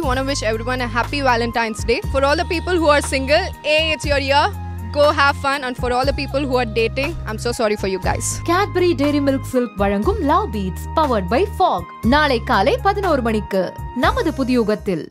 want to wish everyone a happy Valentine's Day. For all the people who are single, it's your year. Go have fun. And for all the people who are dating, I'm so sorry for you guys. Cadbury Dairy Milk Silk வழங்கும் Love Beats powered by Fog. நாளை காலை 11 மணிக்கு நமது புதியுகத்தில்.